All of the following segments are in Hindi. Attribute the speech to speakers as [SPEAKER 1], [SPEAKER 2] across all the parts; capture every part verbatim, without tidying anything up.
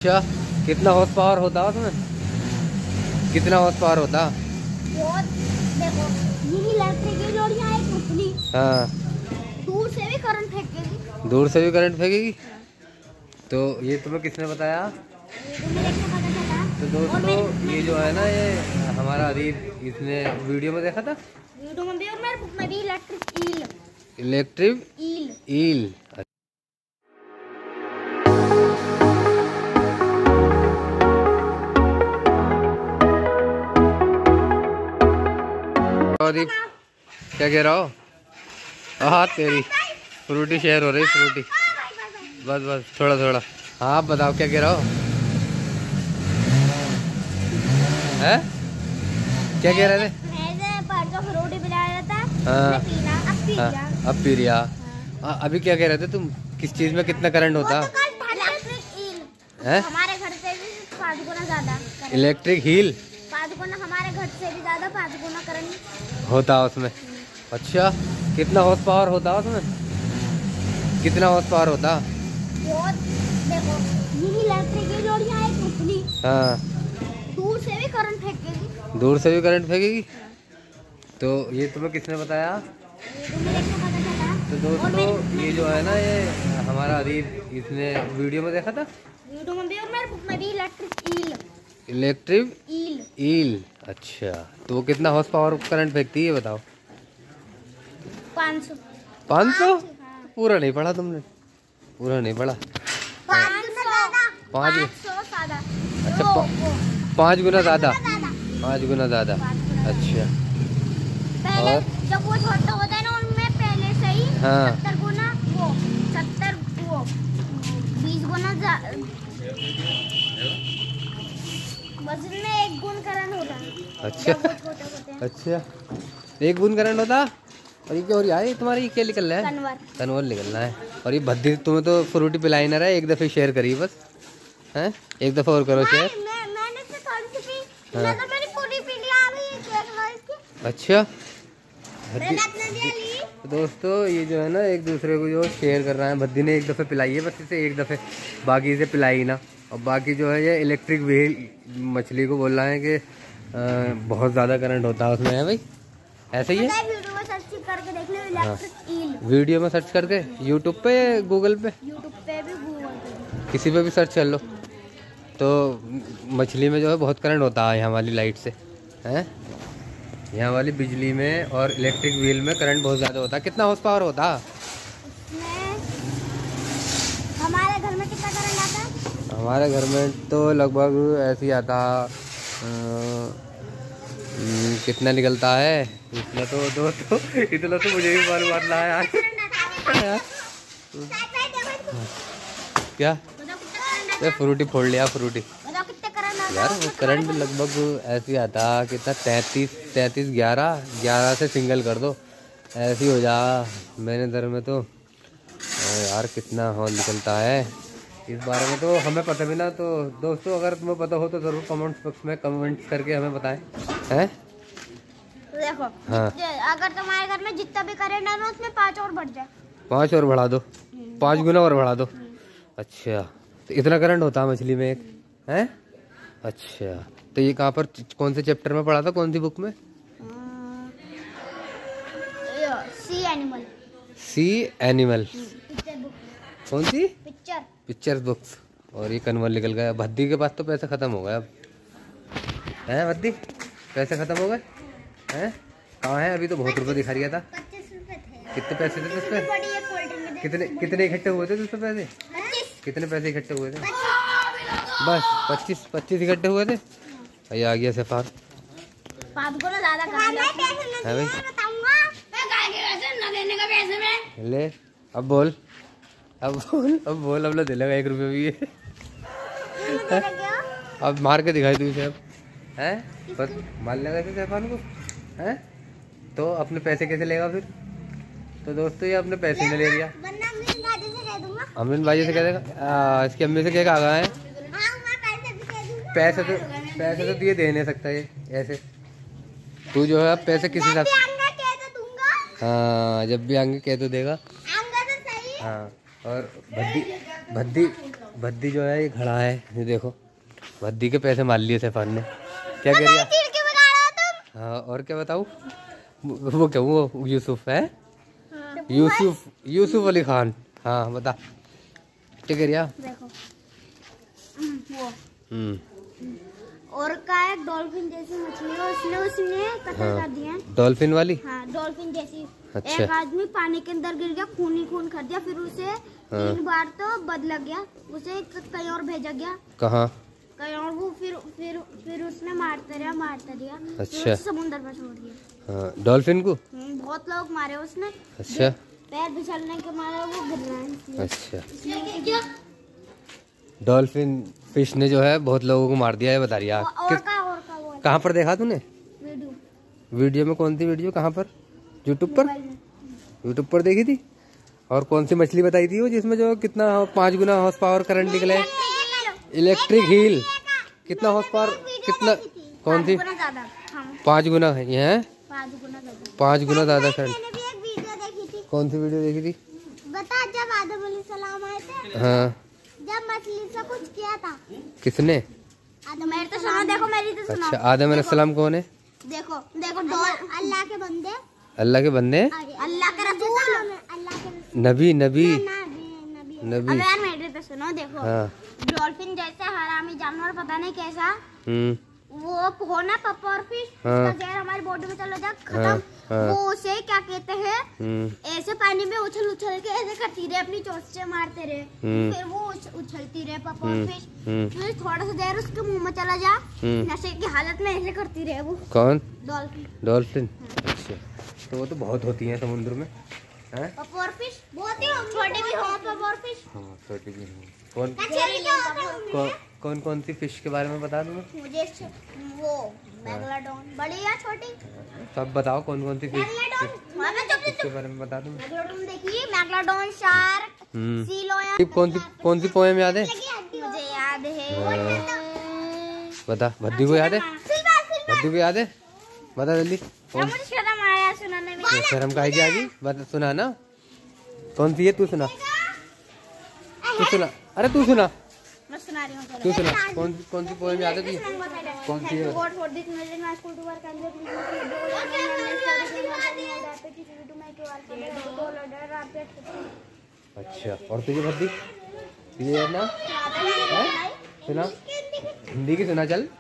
[SPEAKER 1] क्या कितना हॉर्स पावर होता उसमें? कितना हॉर्स पावर होता?
[SPEAKER 2] बहुत। देखो ये इलेक्ट्रिक की जोड़ियां एक मछली।
[SPEAKER 1] हाँ।
[SPEAKER 2] दूर से भी करंट फेंकेगी।
[SPEAKER 1] दूर से भी करंट फेंकेगी। तो ये तुम्हें किसने बताया?
[SPEAKER 2] ये तो मेरे को पता चला।
[SPEAKER 1] तो दोस्तों ये जो है ना, ये हमारा अदीब, इसने वीडियो में देखा था।
[SPEAKER 2] वीडियो में भी और मेरे बुक में भी इलेक्ट्रिक ईल।
[SPEAKER 1] इलेक्ट्रिक
[SPEAKER 2] ईल
[SPEAKER 1] ईल। अदीब क्या कह रहा हो? हाँ तेरी फ्रूटी शेयर हो रही, फ्रूटी। बस बस थोड़ा थोड़ा। हाँ आप बताओ क्या कह रहा हो? हैं? क्या कह रहे थे?
[SPEAKER 2] परसों फ्रूटी पिलाया था।
[SPEAKER 1] हाँ
[SPEAKER 2] पीना अब पी
[SPEAKER 1] हाँ,
[SPEAKER 2] गया।
[SPEAKER 1] अब पी रिया।
[SPEAKER 2] हाँ।
[SPEAKER 1] अभी क्या कह रहे थे तुम? किस चीज में कितना करंट होता?
[SPEAKER 2] Electric eel.
[SPEAKER 1] है
[SPEAKER 2] हमारे घर से भी पाँच गुना ज्यादा करंट।
[SPEAKER 1] इलेक्ट्रिक हील
[SPEAKER 2] पाँच गुना हमारे घर से भी ज्यादा पाँच गुना करंट
[SPEAKER 1] होता उसमें। अच्छा कितना हॉर्स पावर होता उसमें? कितना हॉर्स पावर होता?
[SPEAKER 2] बहुत। देखो ये इलेक्ट्रिक की जोड़ियां एक मछली।
[SPEAKER 1] हाँ।
[SPEAKER 2] दूर से भी करंट फेंकेगी।
[SPEAKER 1] दूर से भी करंट फेंकेगी। तो ये तुम्हें किसने बताया?
[SPEAKER 2] ये तो मेरे को पता चला।
[SPEAKER 1] तो दोस्तों ये जो है ना, ये हमारा अदीब, इसने वीडियो में देखा था।
[SPEAKER 2] वीडियो में भी और मेरे बुक में भी इलेक्ट्रिक ईल।
[SPEAKER 1] इलेक्ट्रिक
[SPEAKER 2] ईल
[SPEAKER 1] ईल। अच्छा तो वो कितना हॉर्स पावर करंट फेंकती है बताओ?
[SPEAKER 2] पाँच सौ।
[SPEAKER 1] पाँच सौ?
[SPEAKER 2] हाँ।
[SPEAKER 1] पूरा नहीं पढ़ा तुमने? पूरा नहीं पढ़ा।
[SPEAKER 2] पाँच सौ।
[SPEAKER 1] पाँच
[SPEAKER 2] पाँच सौ ज्यादा।
[SPEAKER 1] अच्छा
[SPEAKER 2] वो-
[SPEAKER 1] पा-
[SPEAKER 2] वो।
[SPEAKER 1] पाँच गुना ज्यादा।
[SPEAKER 2] ज्यादा।
[SPEAKER 1] पाँच गुना ज्यादा।
[SPEAKER 2] पाँच गुना।
[SPEAKER 1] अच्छा
[SPEAKER 2] पहले
[SPEAKER 1] और?
[SPEAKER 2] जब वो छोटा होता है ना, उनमें पहले से ही
[SPEAKER 1] हाँ।
[SPEAKER 2] सत्तर गुना वो सत्तर वो बीस गुना जा- वजन में एक गुण करंट होता है।
[SPEAKER 1] अच्छा
[SPEAKER 2] जब वो छोटे होते हैं।
[SPEAKER 1] अच्छा एक बूंद करंट होता। और ये क्या हो रही है? तुम्हारी ये क्या निकल रहा है?
[SPEAKER 2] कन्वर।
[SPEAKER 1] कन्वर निकलना है। और ये भद्दी तुम्हें तो फ्रूटी पिलाई ना रहा है। एक दफे शेयर करी बस। हैं एक दफा और करो शेयर।
[SPEAKER 2] मैं मैंने तो थोड़ी सी पी।
[SPEAKER 1] हाँ।
[SPEAKER 2] मैं तो मैंने पूरी पी लिया अभी ये केक है इसकी।
[SPEAKER 1] अच्छा
[SPEAKER 2] मैंने
[SPEAKER 1] भद्दी
[SPEAKER 2] अपने लिए ली।
[SPEAKER 1] दोस्तों ये जो है ना, एक दूसरे को जो शेयर कर रहा है। भद्दी ने एक दफ़े पिलाई है बस इसे, एक दफ़े, बाकी इसे पिलाई ना। और बाकी जो है ये इलेक्ट्रिक व्हील मछली को बोल रहा है कि आ, बहुत ज़्यादा करंट होता है उसमें। है भाई ऐसे ही है।
[SPEAKER 2] वीडियो में सर्च करके देख लो इलेक्ट्रिक ईल।
[SPEAKER 1] वीडियो में सर्च करके यूट्यूब पे, गूगल पे,
[SPEAKER 2] यूट्यूब पे भी गूगल पे भी।
[SPEAKER 1] किसी पे भी सर्च कर लो। तो मछली में जो है बहुत करंट होता है यहाँ वाली लाइट से। हैं यहाँ वाली बिजली में और इलेक्ट्रिक व्हील में करंट बहुत ज़्यादा होता है। कितना हॉर्स पावर होता?
[SPEAKER 2] उसमें हमारे घर में कितना करंट आता है?
[SPEAKER 1] हमारे घर में तो लगभग ऐसे ही आता। अ, कितना निकलता है इतना तो दोस्तों, इतना तो मुझे भी मालूम आता है यार। क्या ये फ्रूटी फोड़ लिया? फ्रूटी
[SPEAKER 2] बताओ कितने करंट आता
[SPEAKER 1] यार
[SPEAKER 2] है?
[SPEAKER 1] वो करंट लगभग ऐसे ही आता। कितना? तैंतीस तैंतीस ग्यारह ग्यारह से सिंगल कर दो ऐसे ही हो जा। मैंने दर में तो यार कितना हॉल निकलता है इस बारे में तो हमें पता भी ना। तो दोस्तों अगर तुम्हें पता हो तो ज़रूर कमेंट्स बॉक्स में कमेंट्स करके हमें बताएं। हैं
[SPEAKER 2] देखो
[SPEAKER 1] हाँ।
[SPEAKER 2] अगर तुम्हारे घर में जितना भी करंट है ना, उसमें पाँच और बढ़ जाए।
[SPEAKER 1] पाँच और बढ़ा दो, पाँच गुना और बढ़ा दो। अच्छा तो इतना करंट होता है मछली में एक? हैं अच्छा तो ये कहाँ पर, कौन से चैप्टर में पढ़ा था, कौन सी बुक में?
[SPEAKER 2] Sea animal.
[SPEAKER 1] Sea animal.
[SPEAKER 2] Picture book.
[SPEAKER 1] कौन सी?
[SPEAKER 2] Picture
[SPEAKER 1] pictures books. और ये कन्वर निकल गया। भद्दी के पास तो पैसे खत्म हो गए अब। हैं भद्दी पैसे खत्म हो गए हैं? कहाँ है? अभी तो बहुत रुपए दिखा रहा था।
[SPEAKER 2] पच्चीस रुपए थे।
[SPEAKER 1] कितने पैसे थे उस पर?
[SPEAKER 2] बड़ी एक कोल्ड ड्रिंक में
[SPEAKER 1] कितने कितने इकट्ठे हुए थे उस पर पैसे?
[SPEAKER 2] पच्चीस।
[SPEAKER 1] कितने पैसे इकट्ठे हुए थे? बस पच्चीस पच्चीस इकट्ठे हुए थे। ये आ गया सफार।
[SPEAKER 2] पाँच गुना ज्यादा करंट
[SPEAKER 1] है भाई
[SPEAKER 2] बताऊंगा। मैं गाय के पैसे न देने का पैसे में।
[SPEAKER 1] ले अब बोल, अब बोल, अब बोल, अब लो दिलेगा एक रुपये भी ये। अब मार के दिखाई तू इसे अब। हैं बस मार लेगा इसे सैफान को? हैं तो अपने पैसे कैसे लेगा फिर? तो दोस्तों ये अपने पैसे में ले लिया। अमरीन भाई से कह देगा, इसकी अम्मी से क्या कहा गया है? पैसे तो पैसे तो ये दे नहीं सकता ये ऐसे। तू जो है अब पैसे किसी हिसाब से, हाँ जब भी आएंगे कह तो देगा। हाँ और भद्दी भद्दी भद्दी जो है ये खड़ा है, ये देखो भद्दी के पैसे मार लिए सैफान ने। क्या कह रही है? हाँ और क्या बताऊँ? वो क्या वो यूसुफ है, यूसुफ यूसुफ अली खान। हाँ बता क्या कह रही है?
[SPEAKER 2] देखो वो
[SPEAKER 1] हम्म
[SPEAKER 2] और का एक डॉल्फिन जैसी मछली है, उसने उसने कतल
[SPEAKER 1] हाँ।
[SPEAKER 2] कर दिया।
[SPEAKER 1] डॉल्फिन वाली?
[SPEAKER 2] हाँ डॉल्फिन जैसी।
[SPEAKER 1] अच्छा।
[SPEAKER 2] एक आदमी पानी के अंदर गिर गया, खून ही खून कर दिया, फिर उसे
[SPEAKER 1] हाँ।
[SPEAKER 2] तीन बार तो बदला गया, उसे कहीं और भेजा गया,
[SPEAKER 1] कहाँ?
[SPEAKER 2] कहीं और। वो फिर फिर फिर उसने मारता रहा मारता रहा,
[SPEAKER 1] अच्छा।
[SPEAKER 2] फिर उसे समुद्र में छोड़ दिया।
[SPEAKER 1] हाँ डॉल्फिन को?
[SPEAKER 2] हम्म, बहुत लोग मारे उसने।
[SPEAKER 1] अच्छा।
[SPEAKER 2] पैर फिसलने के मारे वो गिर रहा है इसलिए।
[SPEAKER 1] अच्छा। डॉल्फिन फिश ने जो है बहुत लोगों को मार दिया है, बता रही है।
[SPEAKER 2] और
[SPEAKER 1] किस
[SPEAKER 2] का और का वो
[SPEAKER 1] कहाँ पर देखा तूने?
[SPEAKER 2] वीडियो
[SPEAKER 1] वीडियो में? कौन सी वीडियो? कहाँ पर? यूट्यूब पर?
[SPEAKER 2] मोबाइल में।
[SPEAKER 1] यूट्यूब पर देखी थी? और कौन सी मछली बताई थी वो जिसमें जो कितना पाँच गुना हॉर्स पावर करंट निकले? Electric eel. कितना हॉर्स पावर? कितना? कौन सी?
[SPEAKER 2] गुना ज्यादा। हाँ,
[SPEAKER 1] पाँच गुना है ये है?
[SPEAKER 2] पाँच गुना ज्यादा।
[SPEAKER 1] पाँच गुना ज्यादा करंट।
[SPEAKER 2] मैंने भी एक वीडियो देखी थी।
[SPEAKER 1] कौन सी वीडियो देखी थी?
[SPEAKER 2] बता, जब आदम अलैहिस्सलाम आए थे,
[SPEAKER 1] हाँ।
[SPEAKER 2] जब मछली से कुछ किया था।
[SPEAKER 1] किसने?
[SPEAKER 2] आदम मेरी तो सुनो, देखो मेरी तो सुनो।
[SPEAKER 1] अच्छा आदम अलैहिस्सलाम कौन है?
[SPEAKER 2] देखो देखो डॉल अल्लाह के बंदे,
[SPEAKER 1] अल्लाह के बंदे?
[SPEAKER 2] अल्लाह के रसूल, अल्लाह के रसूल,
[SPEAKER 1] नबी नबी
[SPEAKER 2] नबी नबी।
[SPEAKER 1] नबी।
[SPEAKER 2] अब यार मेरी तो सुनो, देखो
[SPEAKER 1] हाँ।
[SPEAKER 2] डॉल्फिन जैसे हरामी जानवर, पता नहीं कैसा
[SPEAKER 1] हम्म
[SPEAKER 2] वो हो ना पप्पा और फिश,
[SPEAKER 1] हाँ।
[SPEAKER 2] उसका जहर हमारी बॉडी में चला जाए खत्म।
[SPEAKER 1] हाँ, हाँ।
[SPEAKER 2] वो उसे क्या कहते हैं,
[SPEAKER 1] हम्म
[SPEAKER 2] ऐसे पानी में उछल उछल के ऐसे करती रहे, अपनी चोंच से मारते रहे,
[SPEAKER 1] हम्म।
[SPEAKER 2] फिर वो उछ- उछलती रहे पप्पा और
[SPEAKER 1] हम्म,
[SPEAKER 2] फिश,
[SPEAKER 1] हम्म।
[SPEAKER 2] फिर थोड़ा सा जहर उसके मुंह में चला जा,
[SPEAKER 1] हम्म।
[SPEAKER 2] नशे की हालत में ऐसे करती रहे वो
[SPEAKER 1] कौन?
[SPEAKER 2] डॉल्फिन।
[SPEAKER 1] डॉल्फिन। अच्छा तो वो तो बहुत होती हैं समुद्र में, हैं?
[SPEAKER 2] पप्पा और फिश बहुत ही छोटे भी हो पप्पा और फिश।
[SPEAKER 1] हाँ छोटी भी हैं। कौन
[SPEAKER 2] जहरीले होते हैं उनमें।
[SPEAKER 1] कौन कौन कौन सी फिश के बारे में बता दूँ?
[SPEAKER 2] मुझे छ- वो मैगलाडोन, बड़ी या छोटी?
[SPEAKER 1] सब बताओ कौन कौन सी फिश
[SPEAKER 2] मैगलाडोन। हाँ, मैं चुप-
[SPEAKER 1] के बारे में बता दूँ?
[SPEAKER 2] मैगलाडोन देखिए, मैगलाडोन, शार्क,
[SPEAKER 1] हम्म
[SPEAKER 2] सीलोया।
[SPEAKER 1] कौन सी कौन सी पोएम याद है?
[SPEAKER 2] मुझे याद है।
[SPEAKER 1] हाँ। बता। भद्दी को याद है? भद्दी को याद है? बता जल्दी। कौन?
[SPEAKER 2] मुझे शर्म आया सुनाने में।
[SPEAKER 1] शर्म काहे की आ गई? बता सुना ना। कौन सी है? तू सुना, तू सुना। अरे तू सुना,
[SPEAKER 2] मैं सुना रही हूँ, चलो।
[SPEAKER 1] तू सुना। कौन कौन सी पोएम याद है तुझे? कौन सी है?
[SPEAKER 2] God for this message, my school to work and get me to do it. And then I started to work and I had to to make it work. And I told her that I had to-
[SPEAKER 1] अच्छा और तुझे भद्दी तुझे याद ना है? सुना हिंदी की सुना चल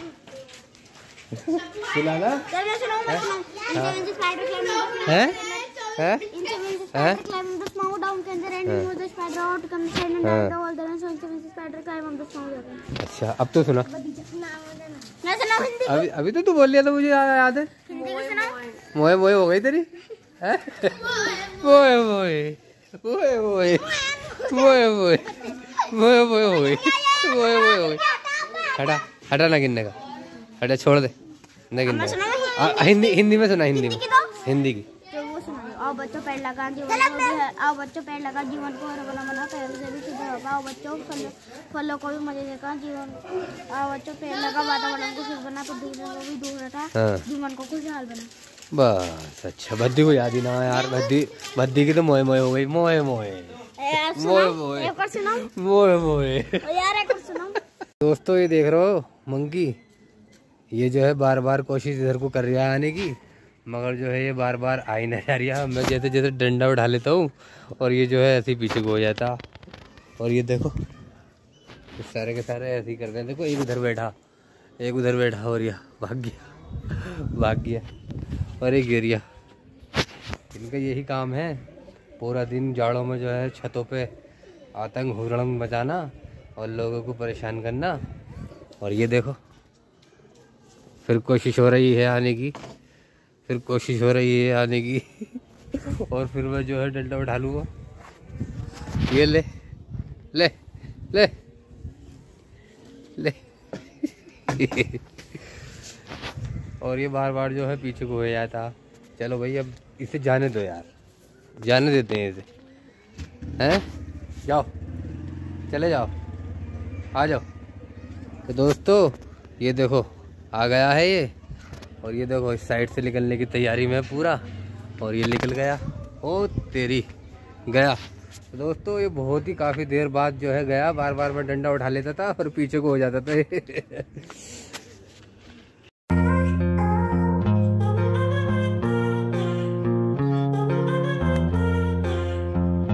[SPEAKER 1] सुना ना
[SPEAKER 2] चल मैं सुनाऊँ, मैं सुनाऊँ।
[SPEAKER 1] हाँ।
[SPEAKER 2] Into the spider climb up the-
[SPEAKER 1] है है
[SPEAKER 2] Into the
[SPEAKER 1] हाँ?
[SPEAKER 2] spider climb up the small down can the rain
[SPEAKER 1] हाँ।
[SPEAKER 2] remove the spider out come the side and
[SPEAKER 1] हाँ।
[SPEAKER 2] down the wall the so into the spider climb up the small down.
[SPEAKER 1] अच्छा अब तो सुना।
[SPEAKER 2] मैं सुनाऊँ हिंदी?
[SPEAKER 1] अभी अभी तो तू बोल लिया था, मुझे या- याद है।
[SPEAKER 2] हिंदी में सुनाऊँ?
[SPEAKER 1] मोए मोए हो गई तेरी हैं? मोए मोए मोए मोए मोए मोए मोए मोए हो गई मोए मोए हो गई। हटा हटा ना गिनने का, हटा छोड़ दे ना गिनने का। आ, हिंदी हिंदी में सुना, हिंदी में हिंदी की।
[SPEAKER 2] तो वो सुना दो। आओ बच्चों पेड़ लगा जीवन को भी है, आओ बच्चों पेड़ लगा जीवन को हरा भरा बना, पहले से भी शुद्ध होगा। आओ बच्चों फल फलों को भी मजे देगा जीवन। आओ बच्चों पेड़ लगा वातावरण को शुद्ध बना, प्रदूषण को भी दूर हटा,
[SPEAKER 1] हाँ।
[SPEAKER 2] जीवन को खुशहाल बना।
[SPEAKER 1] बस अच्छा भद्दी को याद ही ना यार। भद्दी भद्दी की तो मोए मोए हो गई। मोए मोए मोए मोए
[SPEAKER 2] एक और सुनाऊं?
[SPEAKER 1] मोए मोए।
[SPEAKER 2] ओ यार एक और सुनाऊं?
[SPEAKER 1] दोस्तों ये देख रहे हो मंकी, ये जो है बार बार कोशिश इधर को कर रहा है आने की, मगर जो है ये बार बार आ ही नहीं जा रही है। मैं जैसे जैसे डंडा उठा लेता हूँ और ये जो है ऐसे ही पीछे को हो जाता। और ये देखो ये सारे के सारे ऐसे ही कर रहे हैं। देखो एक उधर बैठा, एक उधर बैठा और ये भाग गया भाग गया और एक गिर गया। इनका यही काम है, पूरा दिन जाड़ों में जो है छतों पे आतंक हुड़दंग मचाना और लोगों को परेशान करना। और ये देखो फिर कोशिश हो रही है आने की, फिर कोशिश हो रही है आने की और फिर मैं जो है डंडा उठा लूँगा। ये ले ले ले ले और ये बार बार जो है पीछे को हो जाता। चलो भाई अब इसे जाने दो यार, जाने देते हैं इसे, हैं? जाओ चले जाओ, आ जाओ। तो दोस्तों ये देखो आ गया है ये, और ये देखो इस साइड से निकलने की तैयारी में पूरा, और ये निकल गया। ओ तेरी गया तो दोस्तों ये बहुत ही काफ़ी देर बाद जो है गया, बार बार मैं डंडा उठा लेता था और पीछे को हो जाता था